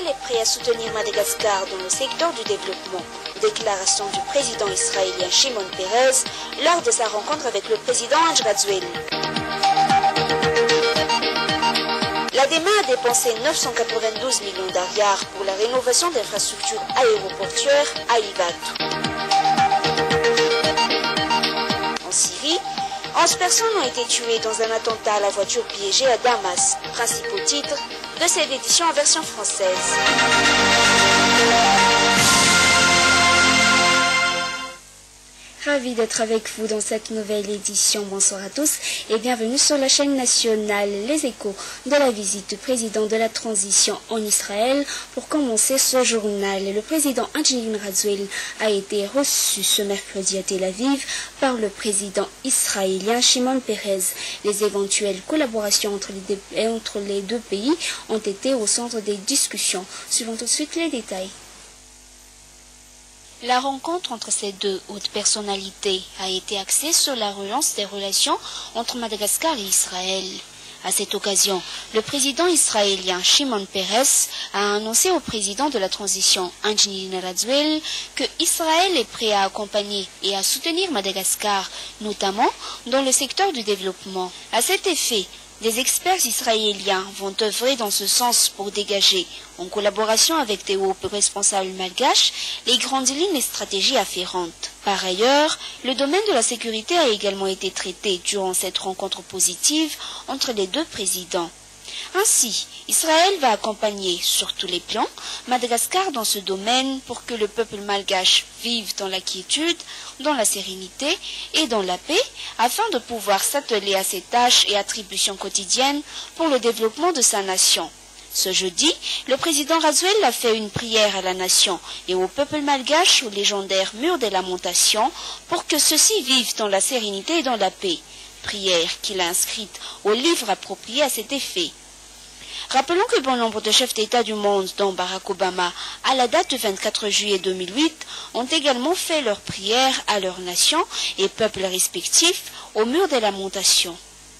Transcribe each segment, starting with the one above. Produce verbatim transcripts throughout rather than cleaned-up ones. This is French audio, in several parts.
Israël est prêt à soutenir Madagascar dans le secteur du développement. Déclaration du président israélien Shimon Peres lors de sa rencontre avec le président Ange Razueli. L'ADEMA a dépensé neuf cent quatre-vingt-douze millions d'ariars pour la rénovation d'infrastructures aéroportuaires à Ivatou. En Syrie, onze personnes ont été tuées dans un attentat à la voiture piégée à Damas, principaux titres de cette édition en version française. Ravi d'être avec vous dans cette nouvelle édition. Bonsoir à tous et bienvenue sur la chaîne nationale Les Échos de la visite du président de la transition en Israël. Pour commencer ce journal, le président Ange Razueli a été reçu ce mercredi à Tel Aviv par le président israélien Shimon Peres. Les éventuelles collaborations entre les deux, entre les deux pays ont été au centre des discussions. Suivons tout de suite les détails. La rencontre entre ces deux hautes personnalités a été axée sur la relance des relations entre Madagascar et Israël. À cette occasion, le président israélien Shimon Peres a annoncé au président de la transition Ange Razueli que Israël est prêt à accompagner et à soutenir Madagascar, notamment dans le secteur du développement. À cet effet, des experts israéliens vont œuvrer dans ce sens pour dégager, en collaboration avec des hauts responsables malgaches, les grandes lignes et stratégies afférentes. Par ailleurs, le domaine de la sécurité a également été traité durant cette rencontre positive entre les deux présidents. Ainsi, Israël va accompagner sur tous les plans Madagascar dans ce domaine pour que le peuple malgache vive dans la quiétude, dans la sérénité et dans la paix, afin de pouvoir s'atteler à ses tâches et attributions quotidiennes pour le développement de sa nation. Ce jeudi, le président Razueli a fait une prière à la nation et au peuple malgache au légendaire mur des lamentations pour que ceux-ci vivent dans la sérénité et dans la paix. Prière qu'il a inscrite au livre approprié à cet effet. Rappelons que bon nombre de chefs d'État du monde, dont Barack Obama, à la date du vingt-quatre juillet deux mille huit, ont également fait leurs prières à leurs nations et peuples respectifs au mur des lamentations.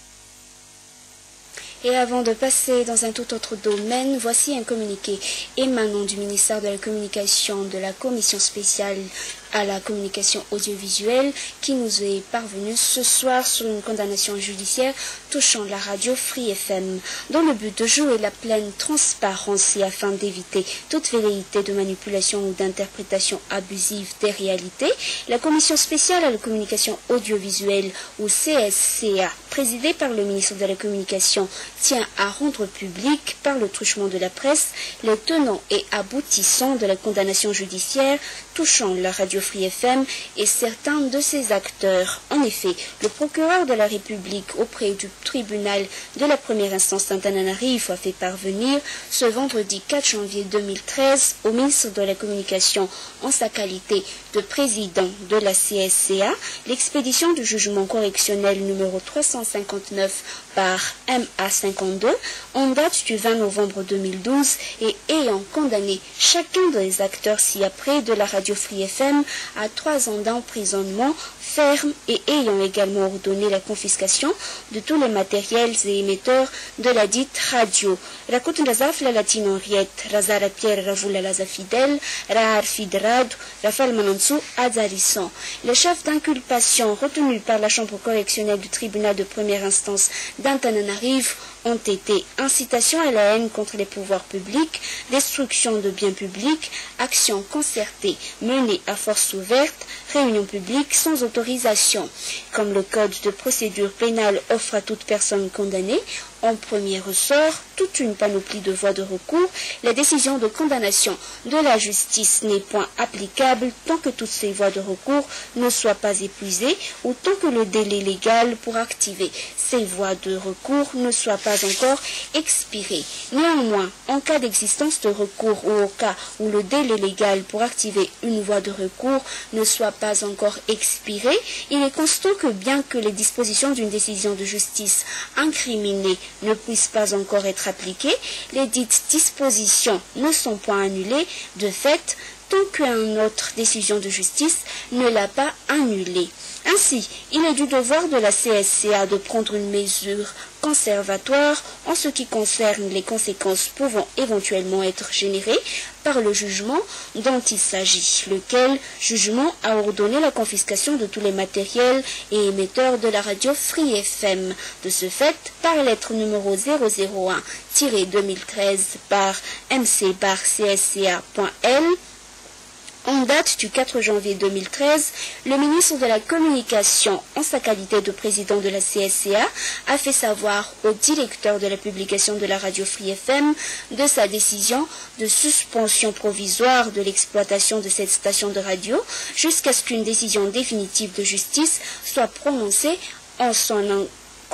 Et avant de passer dans un tout autre domaine, voici un communiqué émanant du ministère de la Communication de la Commission spéciale à la communication audiovisuelle qui nous est parvenu ce soir sur une condamnation judiciaire touchant la radio Free F M. Dans le but de jouer la pleine transparence et afin d'éviter toute velléité de manipulation ou d'interprétation abusive des réalités, la Commission spéciale à la communication audiovisuelle ou C S C A, présidée par le ministre de la Communication, tient à rendre public par le truchement de la presse les tenants et aboutissants de la condamnation judiciaire touchant la radio Free F M et certains de ses acteurs. En effet, le procureur de la République auprès du tribunal de la première instance d'Antananarivo a fait parvenir ce vendredi quatre janvier deux mille treize au ministre de la Communication en sa qualité de président de la C S C A l'expédition du jugement correctionnel numéro trois cent cinquante-neuf par M A cinquante-deux en date du vingt novembre deux mille douze et ayant condamné chacun des acteurs ci-après de la radio Free F M à trois ans d'emprisonnement ferme et ayant également ordonné la confiscation de tous les matériels et émetteurs de la dite radio. Rakut Razaf la latino riet, Razara Pierre Ravula Laza Fidel, Rahar Fidrad, Rafal Manansu Azarisson. Les chefs d'inculpation retenus par la chambre correctionnelle du tribunal de première instance d'Antananarivo ont été incitation à la haine contre les pouvoirs publics, destruction de biens publics, actions concertées menées à force ouverte, réunions publiques sans autorisation. Comme le code de procédure pénale offre à toute personne condamnée, en premier ressort toute une panoplie de voies de recours, la décision de condamnation de la justice n'est point applicable tant que toutes ces voies de recours ne soient pas épuisées ou tant que le délai légal pour activer ces voies de recours ne soit pas encore expiré. Néanmoins, en cas d'existence de recours ou au cas où le délai légal pour activer une voie de recours ne soit pas encore expiré, il est constant que bien que les dispositions d'une décision de justice incriminée ne puissent pas encore être appliquées, les dites dispositions ne sont point annulées de fait tant qu'une autre décision de justice ne l'a pas annulée. Ainsi, il est du devoir de la C S C A de prendre une mesure conservatoire en ce qui concerne les conséquences pouvant éventuellement être générées par le jugement dont il s'agit, lequel jugement a ordonné la confiscation de tous les matériels et émetteurs de la radio Free F M. De ce fait, par lettre numéro zéro zéro un deux mille treize par M C barre C S C A point L, en date du quatre janvier deux mille treize, le ministre de la Communication, en sa qualité de président de la C S C A, a fait savoir au directeur de la publication de la radio Free F M de sa décision de suspension provisoire de l'exploitation de cette station de radio jusqu'à ce qu'une décision définitive de justice soit prononcée en son encontre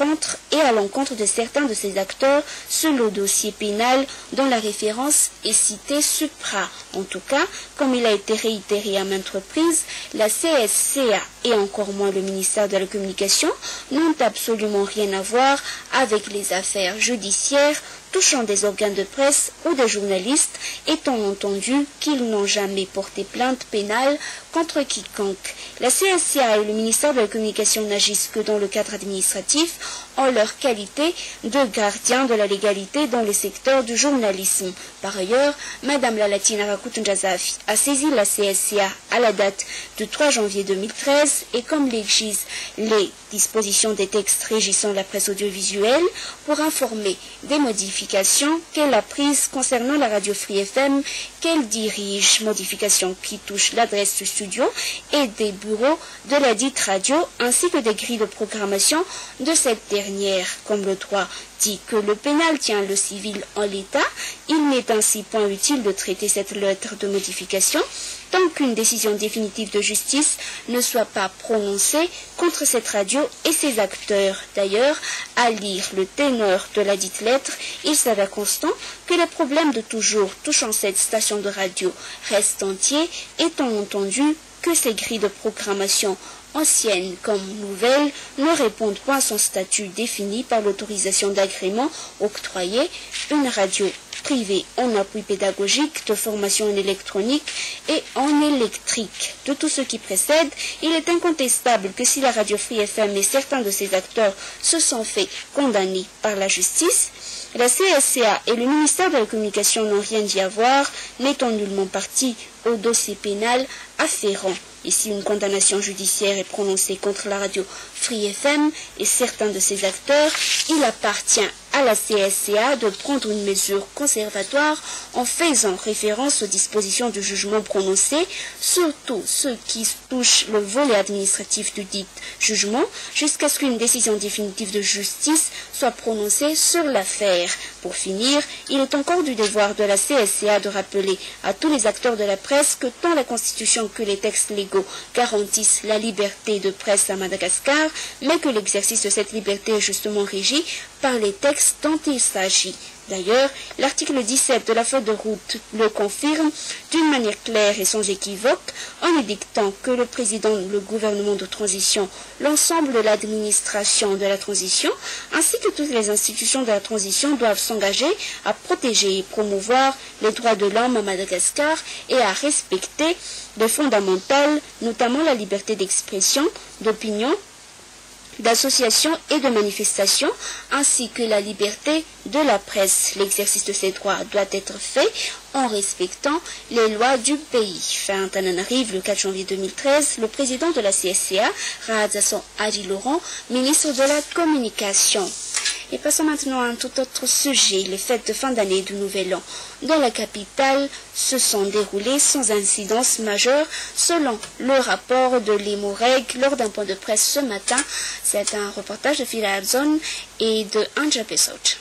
et à l'encontre de certains de ces acteurs sur le dossier pénal dont la référence est citée supra. En tout cas, comme il a été réitéré à maintes reprises, la C S C A et encore moins le ministère de la Communication n'ont absolument rien à voir avec les affaires judiciaires touchant des organes de presse ou des journalistes, étant entendu qu'ils n'ont jamais porté plainte pénale contre quiconque. La C S C A et le ministère de la Communication n'agissent que dans le cadre administratif en leur qualité de gardiens de la légalité dans le secteur du journalisme. Par ailleurs, Madame Lalatina Rakutunjazafi a saisi la C S C A à la date du trois janvier deux mille treize et comme l'exigent les dispositions des textes régissant la presse audiovisuelle pour informer des modifications qu'elle a prises concernant la radio Free F M qu'elle dirige, modifications qui touchent l'adresse du studio et des bureaux de la dite radio ainsi que des grilles de programmation de cette dernière. Comme le droit dit que le pénal tient le civil en l'état, il n'est ainsi point utile de traiter cette lettre de modification tant qu'une décision définitive de justice ne soit pas prononcée contre cette radio et ses acteurs. D'ailleurs, à lire le ténor de la dite lettre, il s'avère constant que les problèmes de toujours touchant cette station de radio restent entiers, étant entendu que ces grilles de programmation anciennes comme nouvelles ne répondent pas à son statut défini par l'autorisation d'agrément octroyée, une radio privée en appui pédagogique, de formation en électronique et en électrique. De tout ce qui précède, il est incontestable que si la radio Free F M et certains de ses acteurs se sont fait condamner par la justice, la C S C A et le ministère de la Communication n'ont rien d'y avoir, n'étant nullement partie au dossier pénal afférent. Et si une condamnation judiciaire est prononcée contre la radio Free F M et certains de ses acteurs, il appartient à la C S C A de prendre une mesure conservatoire en faisant référence aux dispositions du jugement prononcé, surtout ceux qui touchent le volet administratif du dit jugement, jusqu'à ce qu'une décision définitive de justice soit prononcée sur l'affaire. Pour finir, il est encore du devoir de la C S C A de rappeler à tous les acteurs de la presse que tant la Constitution que les textes légaux garantissent la liberté de presse à Madagascar, mais que l'exercice de cette liberté est justement régi par les textes dont il s'agit. D'ailleurs, l'article dix-sept de la feuille de route le confirme d'une manière claire et sans équivoque en édictant que le président, le gouvernement de transition, l'ensemble de l'administration de la transition, ainsi que toutes les institutions de la transition doivent s'engager à protéger et promouvoir les droits de l'homme à Madagascar et à respecter les fondamentales, notamment la liberté d'expression, d'opinion, d'association et de manifestation, ainsi que la liberté de la presse. L'exercice de ces droits doit être fait en respectant les lois du pays. Fin Antananarive, le quatre janvier deux mille treize, le président de la C S C A, Rahadzason Adi Laurent, ministre de la Communication. Et passons maintenant à un tout autre sujet, les fêtes de fin d'année du Nouvel An. Dans la capitale, se sont déroulées sans incidence majeure, selon le rapport de l'Emoreg lors d'un point de presse ce matin. C'est un reportage de Phila Abzon et de Anja Pessoch.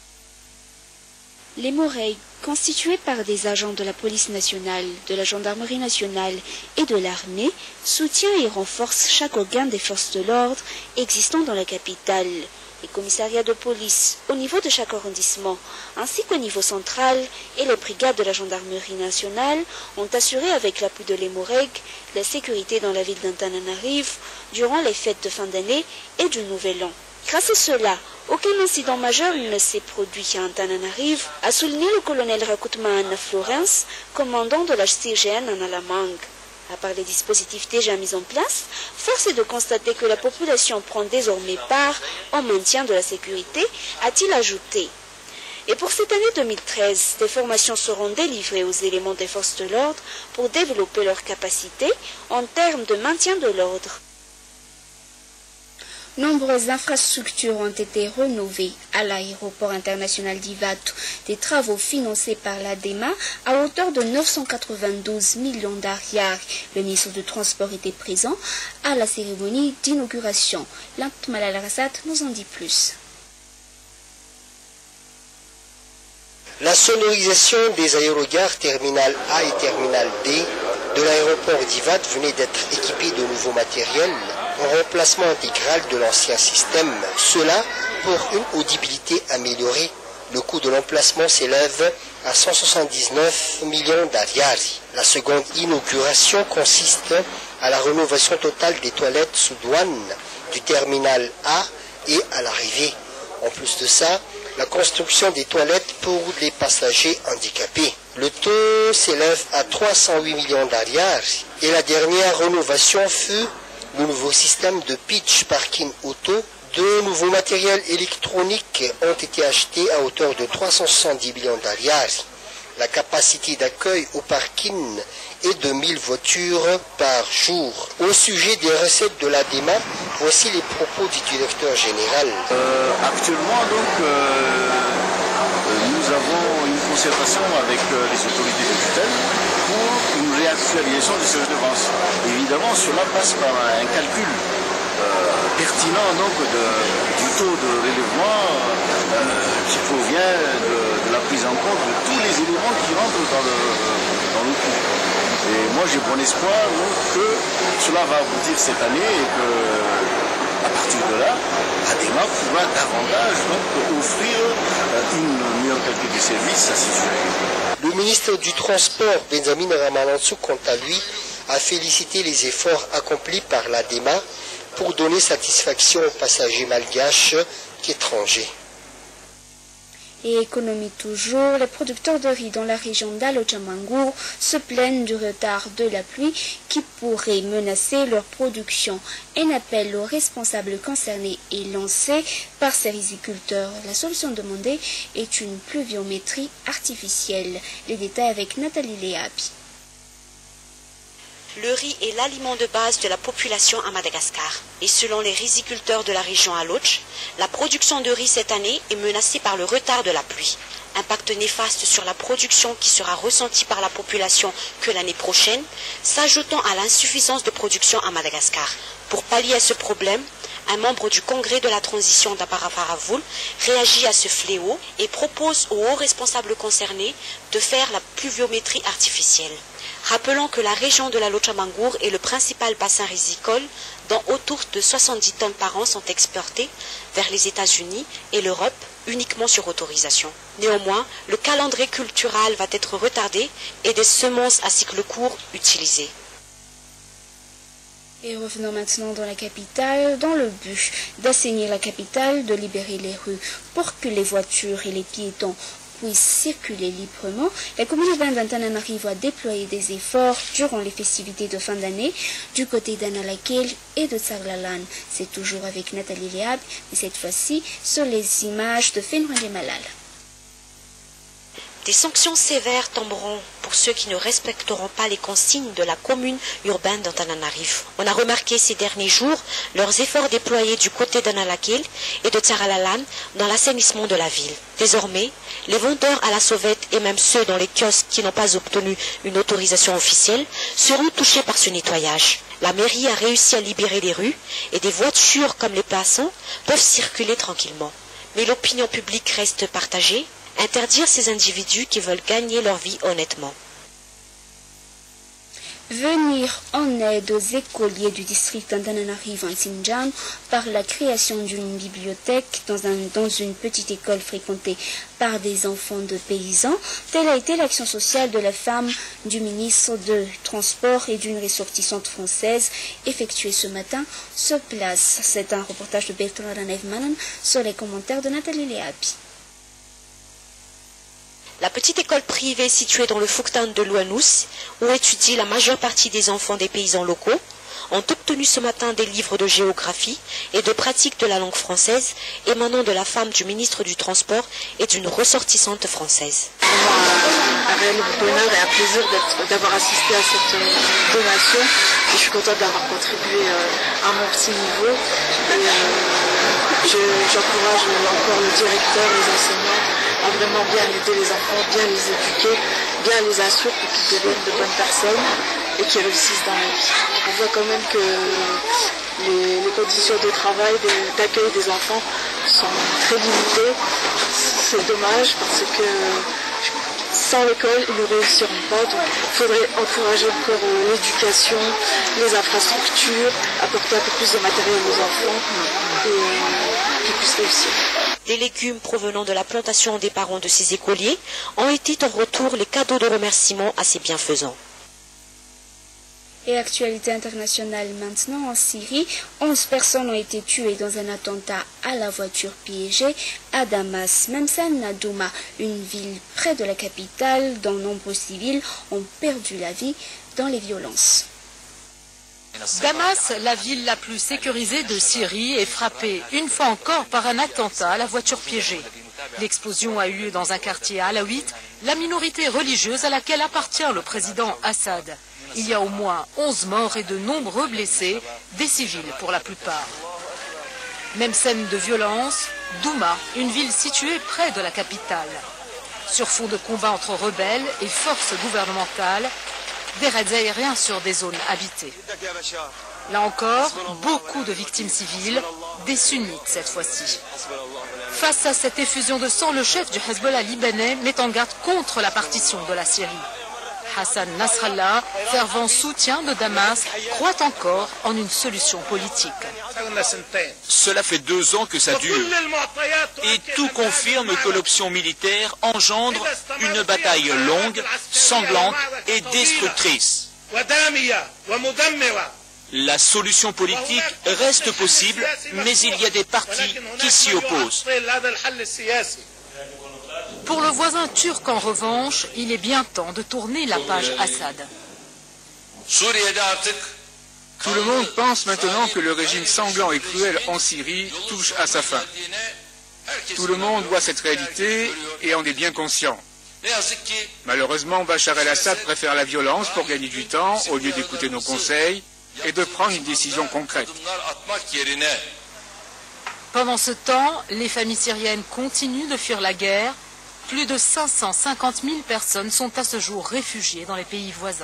L'Emoreg, constitué par des agents de la police nationale, de la gendarmerie nationale et de l'armée, soutient et renforce chaque organe des forces de l'ordre existant dans la capitale. Les commissariats de police au niveau de chaque arrondissement, ainsi qu'au niveau central, et les brigades de la gendarmerie nationale ont assuré avec l'appui de l'Emoreg la sécurité dans la ville d'Antananarive durant les fêtes de fin d'année et du Nouvel An. Grâce à cela, aucun incident majeur ne s'est produit à Antananarivo, a souligné le colonel Rakutman Florence, commandant de la C G N en Alamangue. À part les dispositifs déjà mis en place, force est de constater que la population prend désormais part au maintien de la sécurité, a-t-il ajouté. Et pour cette année deux mille treize, des formations seront délivrées aux éléments des forces de l'ordre pour développer leurs capacités en termes de maintien de l'ordre. Nombreuses infrastructures ont été rénovées à l'aéroport international d'Ivatu, des travaux financés par l'ADEMA à hauteur de neuf cent quatre-vingt-douze millions d'ariari. Le ministre du Transport était présent à la cérémonie d'inauguration. Lantmalal Rassat nous en dit plus. La sonorisation des aérogares Terminal A et Terminal B de l'aéroport d'Ivatu venait d'être équipée de nouveaux matériels en remplacement intégral de l'ancien système. Cela pour une audibilité améliorée. Le coût de l'emplacement s'élève à cent soixante-dix-neuf millions d'ariari. La seconde inauguration consiste à la rénovation totale des toilettes sous douane du terminal A et à l'arrivée. En plus de ça, la construction des toilettes pour les passagers handicapés. Le taux s'élève à trois cent huit millions d'ariari et la dernière rénovation fut le nouveau système de pitch parking auto. De nouveaux matériels électroniques ont été achetés à hauteur de trois cent soixante-dix millions d'ariari. La capacité d'accueil au parking est de mille voitures par jour. Au sujet des recettes de l'ADEMA, voici les propos du directeur général. Euh, actuellement, donc, euh, nous avons une concertation avec euh, les autorités de tutelle pour une réactualisation des services de vente. Évidemment, cela passe par un calcul euh, pertinent donc, de, du taux de relèvement euh, qui provient de, de la prise en compte de tous les éléments qui rentrent dans le, dans le coût. Et moi, j'ai bon espoir donc, que cela va aboutir cette année et que, à partir de là, ADEMA pourra davantage donc, offrir une meilleure qualité de service à ses usagers. Le ministre du Transport, Benjamin Ramalansou, quant à lui, a félicité les efforts accomplis par l'ADEMA pour donner satisfaction aux passagers malgaches qu'étrangers. Et économie toujours, les producteurs de riz dans la région d'Alochamangour se plaignent du retard de la pluie qui pourrait menacer leur production. Un appel aux responsables concernés est lancé par ces riziculteurs. La solution demandée est une pluviométrie artificielle. Les détails avec Nathalie Léabi. Le riz est l'aliment de base de la population à Madagascar. Et selon les riziculteurs de la région Aloch, la production de riz cette année est menacée par le retard de la pluie. Impact néfaste sur la production qui sera ressenti par la population que l'année prochaine, s'ajoutant à l'insuffisance de production à Madagascar. Pour pallier à ce problème, un membre du congrès de la transition d'Aparafaravoul réagit à ce fléau et propose aux hauts responsables concernés de faire la pluviométrie artificielle. Rappelons que la région de la Lochamangour est le principal bassin rizicole dont autour de soixante-dix tonnes par an sont exportées vers les États-Unis et l'Europe uniquement sur autorisation. Néanmoins, le calendrier cultural va être retardé et des semences à cycle court utilisées. Et revenons maintenant dans la capitale, dans le but d'assainir la capitale, de libérer les rues pour que les voitures et les piétons puissent circuler librement. La commune urbaine d'Antananarivo a déployé des efforts durant les festivités de fin d'année du côté d'Analakel et de Tsaglalan. C'est toujours avec Nathalie Léab, mais cette fois-ci sur les images de Fenouane Malal. Des sanctions sévères tomberont pour ceux qui ne respecteront pas les consignes de la commune urbaine d'Antananarivo. On a remarqué ces derniers jours leurs efforts déployés du côté d'Analakel et de Tsaglalan dans l'assainissement de la ville. Désormais, les vendeurs à la sauvette et même ceux dans les kiosques qui n'ont pas obtenu une autorisation officielle seront touchés par ce nettoyage. La mairie a réussi à libérer les rues et des voitures comme les passants peuvent circuler tranquillement. Mais l'opinion publique reste partagée. Interdire ces individus qui veulent gagner leur vie honnêtement. venir en aide aux écoliers du district d'Antananarivo en Xinjiang par la création d'une bibliothèque dans, un, dans une petite école fréquentée par des enfants de paysans. Telle a été l'action sociale de la femme du ministre de Transport et d'une ressortissante française effectuée ce matin sur place. C'est un reportage de Bertrand Ranevmanen sur les commentaires de Nathalie Léapi. La petite école privée située dans le Fuktan de Luanus, où étudie la majeure partie des enfants des paysans locaux, ont obtenu ce matin des livres de géographie et de pratique de la langue française émanant de la femme du ministre du Transport et d'une ressortissante française. Un réel bonheur et un plaisir d'avoir assisté à cette donation. Et je suis contente d'avoir contribué à mon petit niveau. Et euh, j'encourage encore le directeur, les enseignants à vraiment bien aider les enfants, bien les éduquer, bien les instruire pour qu'ils deviennent de bonnes personnes et qu'ils réussissent dans la vie. On voit quand même que les, les conditions de travail, d'accueil des enfants sont très limitées. C'est dommage parce que sans l'école, ils ne réussiront pas. Donc il faudrait encourager encore l'éducation, les infrastructures, apporter un peu plus de matériel aux enfants et euh, qu'ils puissent réussir. Des légumes provenant de la plantation des parents de ces écoliers ont été en retour les cadeaux de remerciement à ces bienfaisants. Et actualité internationale maintenant, en Syrie, onze personnes ont été tuées dans un attentat à la voiture piégée à Damas. Memsen à Douma, une ville près de la capitale, dont nombreux civils ont perdu la vie dans les violences. Damas, la ville la plus sécurisée de Syrie, est frappée une fois encore par un attentat à la voiture piégée. L'explosion a eu lieu dans un quartier alaouite, la minorité religieuse à laquelle appartient le président Assad. Il y a au moins onze morts et de nombreux blessés, des civils pour la plupart. Même scène de violence, Douma, une ville située près de la capitale. Sur fond de combat entre rebelles et forces gouvernementales, des raids aériens sur des zones habitées. Là encore, beaucoup de victimes civiles, des sunnites cette fois-ci. Face à cette effusion de sang, le chef du Hezbollah libanais met en garde contre la partition de la Syrie. Hassan Nasrallah, fervent soutien de Damas, croit encore en une solution politique. Cela fait deux ans que ça dure et tout confirme que l'option militaire engendre une bataille longue, sanglante et destructrice. La solution politique reste possible, mais il y a des partis qui s'y opposent. Pour le voisin turc, en revanche, il est bien temps de tourner la page Assad. Tout le monde pense maintenant que le régime sanglant et cruel en Syrie touche à sa fin. Tout le monde voit cette réalité et en est bien conscient. Malheureusement, Bachar el-Assad préfère la violence pour gagner du temps au lieu d'écouter nos conseils et de prendre une décision concrète. Pendant ce temps, les familles syriennes continuent de fuir la guerre. Plus de cinq cent cinquante mille personnes sont à ce jour réfugiées dans les pays voisins.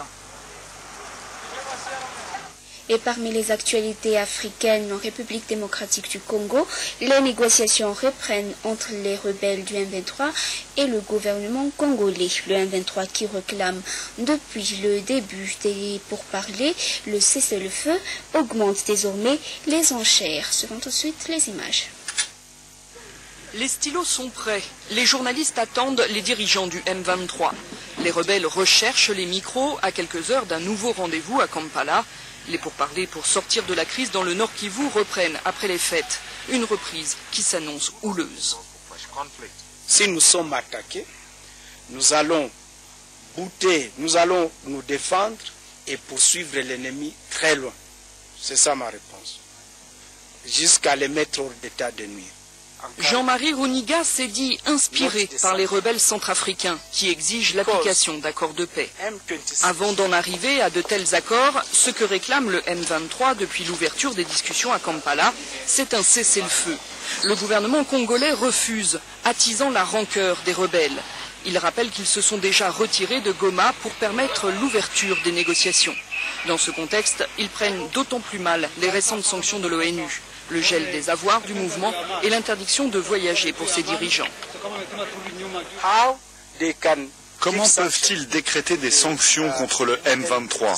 Et parmi les actualités africaines en République démocratique du Congo, les négociations reprennent entre les rebelles du M vingt-trois et le gouvernement congolais. Le M vingt-trois qui réclame depuis le début des pourparlers le cessez-le-feu augmente désormais les enchères. Suivons tout de suite les images. Les stylos sont prêts. Les journalistes attendent les dirigeants du M vingt-trois. Les rebelles recherchent les micros à quelques heures d'un nouveau rendez-vous à Kampala. Les pourparlers pour sortir de la crise dans le Nord Kivu reprennent après les fêtes. Une reprise qui s'annonce houleuse. Si nous sommes attaqués, nous allons bouter, nous allons nous défendre et poursuivre l'ennemi très loin. C'est ça ma réponse. Jusqu'à les mettre hors d'état de nuire. Jean-Marie Runiga s'est dit inspiré par les rebelles centrafricains qui exigent l'application d'accords de paix. Avant d'en arriver à de tels accords, ce que réclame le M vingt-trois depuis l'ouverture des discussions à Kampala, c'est un cessez-le-feu. Le gouvernement congolais refuse, attisant la rancœur des rebelles. Il rappelle qu'ils se sont déjà retirés de Goma pour permettre l'ouverture des négociations. Dans ce contexte, ils prennent d'autant plus mal les récentes sanctions de l'ONU. Le gel des avoirs du mouvement et l'interdiction de voyager pour ses dirigeants. Comment peuvent-ils décréter des sanctions contre le M vingt-trois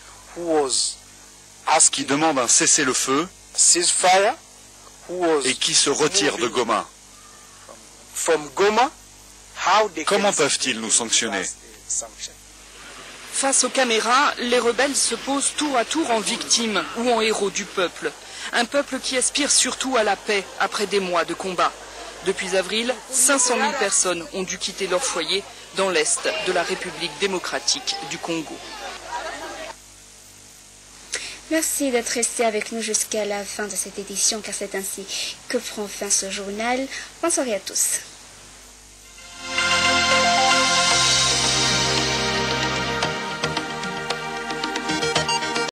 qui demande un cessez-le-feu et qui se retire de Goma? Comment peuvent-ils nous sanctionner? Face aux caméras, les rebelles se posent tour à tour en victimes ou en héros du peuple. Un peuple qui aspire surtout à la paix après des mois de combat. Depuis avril, cinq cent mille personnes ont dû quitter leur foyer dans l'est de la République démocratique du Congo. Merci d'être resté avec nous jusqu'à la fin de cette édition, car c'est ainsi que prend fin ce journal. Bonne soirée à tous.